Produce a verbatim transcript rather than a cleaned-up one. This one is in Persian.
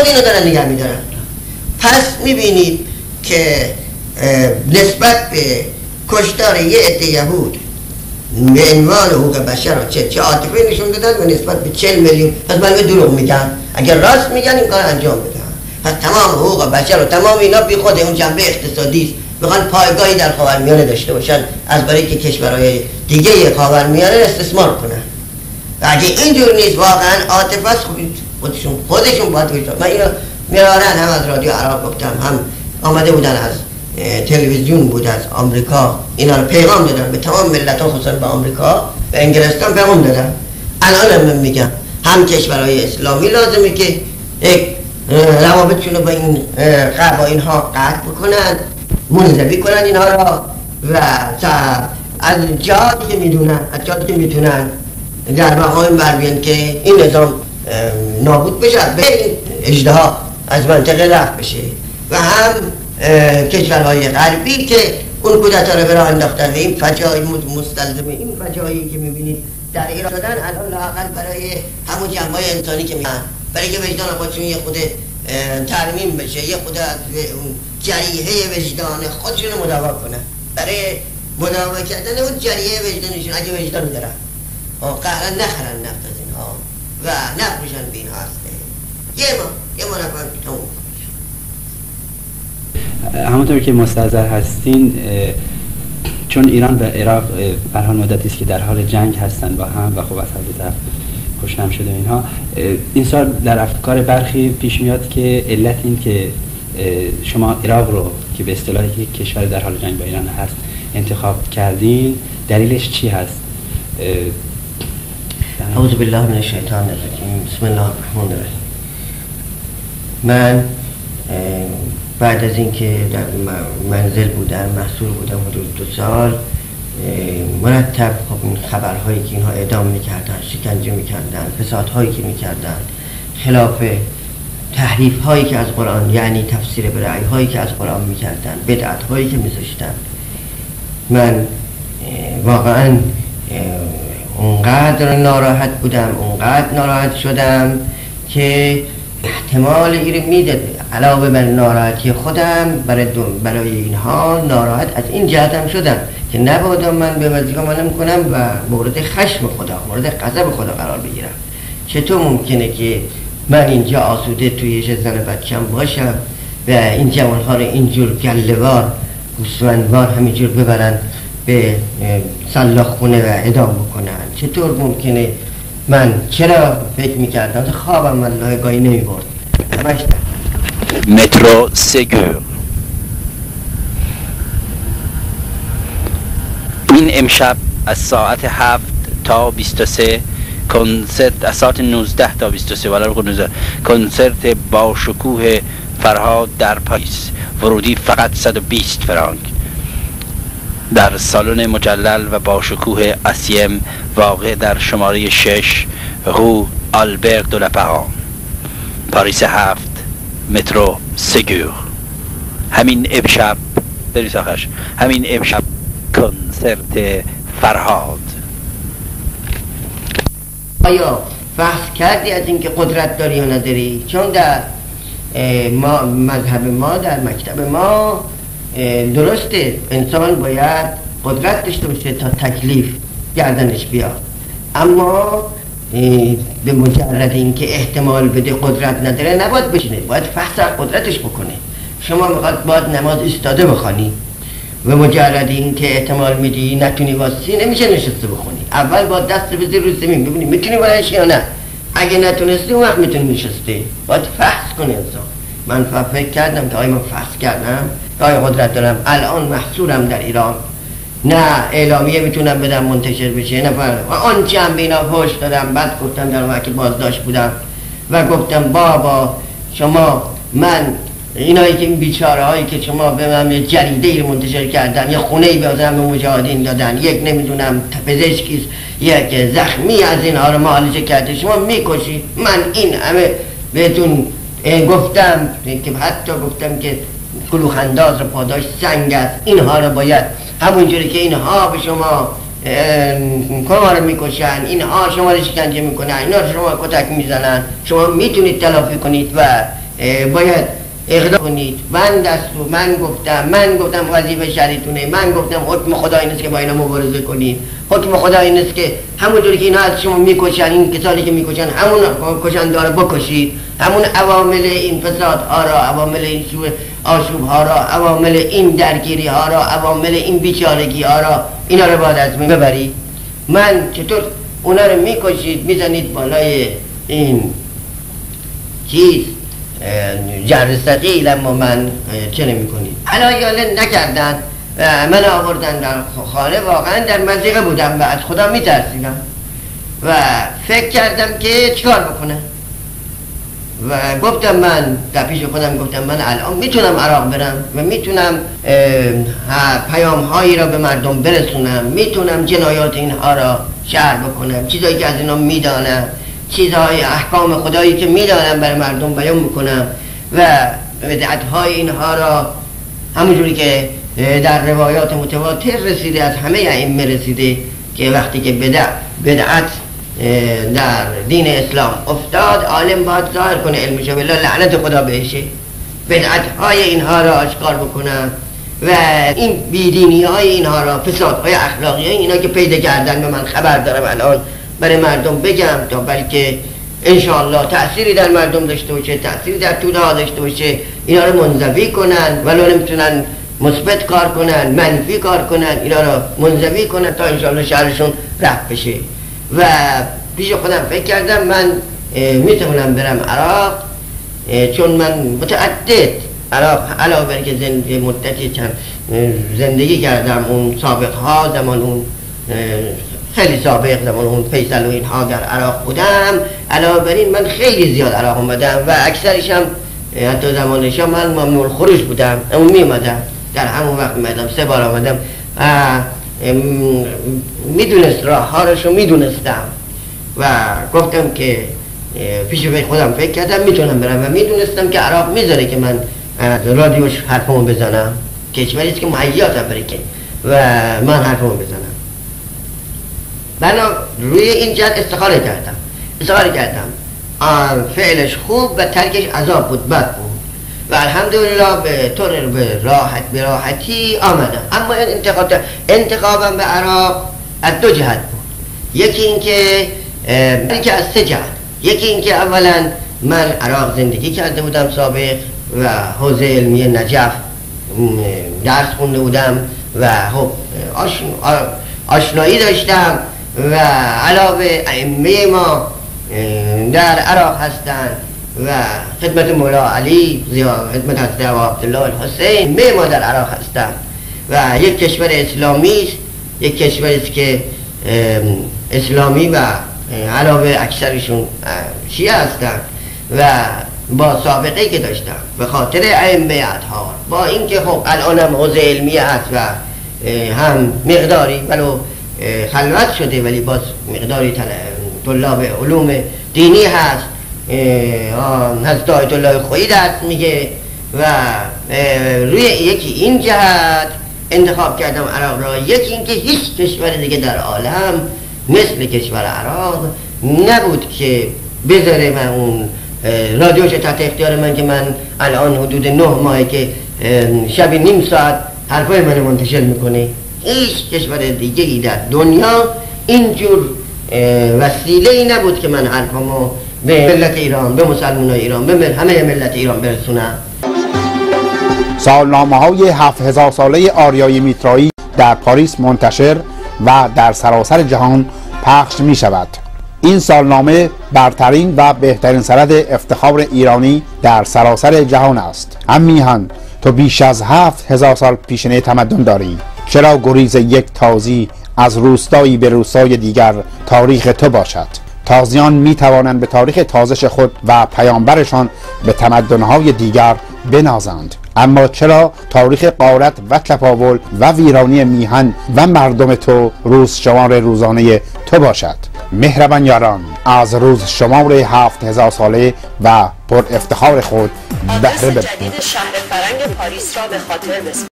خود اینو دارن نگه میدارن. پس میبینید که نسبت به کشتار یه عده یهود به عنوان حقوق بشر رو چه چه عاطفه نشون دادن و نسبت به چهل میلیون. پس من دروغ میگم؟ اگر راست میگن این کار انجام بدن. پس تمام حقوق بشر و تمام اینا بی خود اون جنبه اقتصادی است. میخوان پایگاهی در خاورمیانه داشته باشن از برای که کشورهای دیگه خاورمیانه استثمار کنن. و اگه اینجور نیست واقعا عاطفه است، خودشون خودشون باید بشن. من اینو میارن هم از رادیو عراق گفتم، هم آمده بودن از تلویزیون بود از آمریکا، اینا رو پیغام دادن به تمام ملت ها، خصوصا به آمریکا و انگلستان پیغام دادن. الان من میگم هم کشورهای اسلامی لازمه که یک روابطشون رو با این قبایل ها قطع بکنن، منزوی کنن اینها را و از جایی که میدونن از جایی که میتونن در مقام بر بیان که این نظام نابود بشه، به این اژدها از منطقه رفت بشه. و هم کشورهای غربی که اون کودتا رو به راه انداختن و این فجایع مستلزم این فجایعی که میبینید در ایران شدن، الان لااقل برای همون جنبه‌های انسانی که میگن، برای که وجدان خودشون یه خود ترمیم بشه، یه خود از اون جریحه وجدان خودشون رو مداوا کنن، برای مداوا کردن اون جریحه وجدانشون اگه وجدان دارن قهرا نخرن نفت از اینها و نفروشن به اینها هسته یه ما یه ما نفر تموم. همونطور که مستحضر هستین، چون ایران و عراق به هر مدتی است که در حال جنگ هستند با هم و خب از هر طرف کشته هم شده اینها، این سال در افکار برخی پیش میاد که علت این که شما عراق رو که به اصطلاح یک کشور در حال جنگ با ایران هست انتخاب کردین، دلیلش چی هست؟ اعوذ بالله من الشیطان الرجیم. بسم الله الرحمن الرحیم. من بعد از اینکه در منزل بودم، محصول بودم حدود دو سال، مرتب خب این خبرهایی که اینها اعدام میکردن، شکنجه میکردن، فسادهایی که میکردن، خلاف تحریف هایی که از قرآن، یعنی تفسیر به رأی هایی که از قرآن میکردن، بدعت هایی که میذاشتن، من واقعا اونقدر ناراحت بودم، اونقدر ناراحت شدم که احتمال این میداد علاوه بر ناراحتی خودم برای, برای اینها ناراحت از این جهتم شدم که نبادا من به وظیفه عمل کنم و مورد خشم خدا، مورد غضب خدا قرار بگیرم. چطور ممکنه که من اینجا آسوده توی زن بچم باشم و این جوانها رو اینجور گله‌وار گوسفندوار همینجور ببرن به سلاخ خونه و اعدام بکنن؟ چطور ممکنه؟ من چرا فکر میکردم خوابم والله گاهی نمیبرد. مترو سگور. این امشب از ساعت هفت تا بیست و سه کنسرت، از ساعت نوزده تا بیست و سه ولی کنسرت با شکوه فرهاد در پاریس. ورودی فقط صد و بیست فرانک در سالن مجلل و با شکوه اسیم واقع در شماره شش رو آلبرت دو لپاران، پاریس هفت، مترو سگور. همین امشب برید آخرش، همین امشب کنسرت فرهاد. آیا بحث کردی از اینکه قدرت داری یا نداری؟ چون در ما مذهب ما، در مکتب ما درسته انسان باید قدرت داشته باشه تا تکلیف گردنش بیاد، اما به مجرد اینکه احتمال بده قدرت نداره نباید بشینه، باید فحص قدرتش بکنه. شما میخواد باید نماز ایستاده بخوانی و مجرد اینکه احتمال میدی نتونی واسطی نمیشه نشسته بخونی. اول باید دست بزنی رو زمین ببینی میتونی بلندش یا نه. اگه نتونستی اون وقت میتونی نشسته. باید فحص کنه انسان. من فکر کردم که آیا من فحص کردم که آیا قدرت دارم. الان محصورم در ایران، نه اعلامیه میتونم بدم منتشر بشه، نه و آنچه هم به اینا پشت دادم. بعد گفتم در وقت بازداشت بودم و گفتم بابا شما، من اینایی که این بیچاره هایی که شما به من یه جریده رو منتشر کردن، یه خونه ای بازم به مجاهدین دادن، یک نمیدونم پزشکیست، یک زخمی از اینها رو معالجه کرده، شما میکشید. من این همه بهتون گفتم که حتی گفتم که کلوخ انداز رو پاداش سنگ است، اینها رو باید همونجوری که اینها به شما کما رو میکشن، اینها شما رو شکنجه میکنن، اینا رو شما کتک میزنن، شما میتونید تلافی کنید و باید اقدام کنید. من دستور من گفتم من گفتم وظیفه شریعتونه، من گفتم حکم خدا این است که با اینا مبارزه کنید. حکم خدا این است که همونجوری که اینا از شما میکشن، این کسانی که میکشن همون کشنده ها رو بکشید. همون عوامل این فساد ها را، عوامل این سوء آشوب ها را، عوامل این درگیری ها را، عوامل این بیچارگی ها را، اینا رو باید از من ببرید. من چطور اونا رو میکشید میزنید بالای این چیز جر ثقیل، اما من چه نمی کنید؟ حالا نکردن و من آوردن در خانه. واقعا در مضیقه بودم و از خدا میترسیدم و فکر کردم که چیکار بکنم و گفتم من در پیش خودم گفتم من الان میتونم عراق برم و میتونم پیام هایی را به مردم برسونم، میتونم جنایات اینها را شرح بکنم، چیزایی که از اینا میدانم، چیزهای احکام خدایی که میدانم برای مردم بیان میکنم و بدعت های اینها را همونجوری که در روایات متواتر رسیده، از همه ائمه رسیده که وقتی که بدع بدعت در دین اسلام افتاد، عالم باید ظاهر کنه علمشو، بالله لعنت خدا بهشه، بدعت های اینها را آشکار بکنم و این بیدینی های اینها را، فساد های اخلاقی های اینا که پیدا کردن به من خبر دارم الان برای مردم بگم تا بلکه انشاءالله تأثیری در مردم داشته باشه، تأثیری در توده ها داشته باشه، اینا رو منزوی کنن، ولو نمیتونن مثبت کار کنن، منفی کار کنن، اینا رو منزوی کنن تا انشاءالله شهرشون رفع بشه. و پیش خودم فکر کردم من میتونم برم عراق، چون من متعدد عراق علاوه بر که زندگی مدتی چند زندگی کردم، اون سابق ها زمان اون خیلی سابق زمان اون فیصل و اینها در عراق بودم، علاوه بر این من خیلی زیاد عراق اومدم و اکثرش هم حتی زمانش هم من ممنوع الخروج بودم، اون میمدم در همون وقت میمدم، سه بار آمدم و میدونست راه هارشو میدونستم و گفتم که پیش خودم فکر کردم میتونم برم و میدونستم که عراق میذاره که من رادیوش حرفمو بزنم، کشوریست که مهیات برای که و من حرفمو بزنم. بنا روی این جهت استخاره کردم استخاره کردم فعلش خوب و ترکش عذاب بود، بد بود و الحمدلله به طور به راحت به راحتی آمدم. اما این انتخاب انتخابم به عراق از دو جهت بود. یکی اینکه اینکه از سه جهت. یکی اینکه اولا من عراق زندگی کرده بودم سابق و حوزه علمی نجف درس خونده بودم و خب آشنایی داشتم و علاوه ائمه ما در عراق هستند و خدمت مولا علی زیاد، خدمت حضرت عبدالله الحسین ائمه ما در عراق هستند و یک کشور اسلامی است، یک کشوری است که اسلامی و علاوه اکثرشون شیعه هستند و با سابقه که داشتم به خاطر ائمه اطهار، با اینکه خب الان هم حوزه علمی هست و هم مقداری ولو خلوت شده ولی باز مقداری طلاب علوم دینی هست، حضرت آیت الله خویی هست میگه و روی یکی این جهت انتخاب کردم عراق را. یکی اینکه هیچ کشور دیگه در عالم مثل کشور عراق نبود که بذاره من اون رادیوش تحت اختیار من که من الان حدود نه ماهه که شب نیم ساعت حرفای من منتشر میکنه. هیچ کشور دیگه ای در دنیا اینجور وسیله ای نبود که من حرفامو به ملت ایران، به مسلمانای ایران، به همه ملت ایران برسونم. سالنامه های هفت هزار ساله آریای میترایی در پاریس منتشر و در سراسر جهان پخش می شود. این سالنامه برترین و بهترین سند افتخار ایرانی در سراسر جهان است. هم میهن تو بیش از هفت هزار سال پیشینه تمدن داری، چرا گریز یک تازی از روستایی به روستای دیگر تاریخ تو باشد؟ تازیان می توانند به تاریخ تازش خود و پیامبرشان به تمدن‌های دیگر بنازند، اما چرا تاریخ غارت و تپاول و ویرانی میهن و مردم تو روز شمار روزانه تو باشد؟ مهربان یاران، از روز شمار هفت هزار ساله و پر افتخار خود بهره ببرید. جدید شهر فرنگ پاریس را به خاطر بسپارید.